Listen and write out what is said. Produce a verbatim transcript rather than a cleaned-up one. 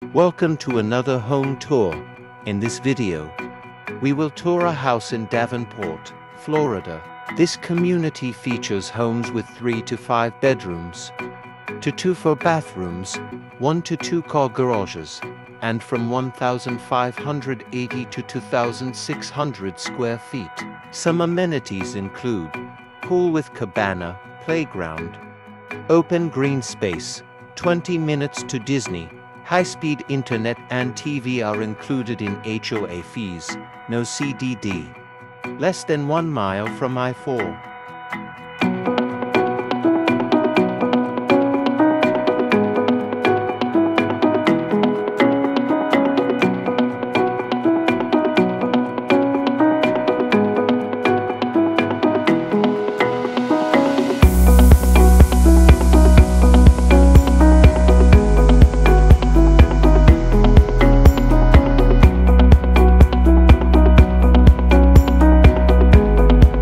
Welcome to another home tour. In this video, we will tour a house in Davenport, Florida. This community features homes with three to five bedrooms, to two four bathrooms, one to two car garages, and from one thousand five hundred eighty to two thousand six hundred square feet. Some amenities include pool with cabana, playground, open green space, twenty minutes to Disney, high-speed internet and T V are included in H O A fees, no C D D. Less than one mile from I four.